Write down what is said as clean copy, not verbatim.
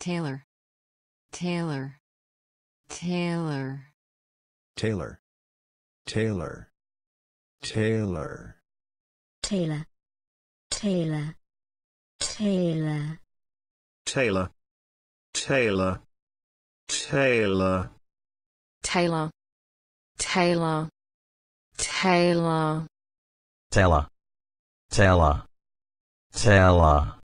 tailor, tailor, tailor, tailor, tailor, tailor, tailor, tailor, tailor, tailor, tailor, tailor, tailor, tailor, tailor, tailor, tailor, tailor.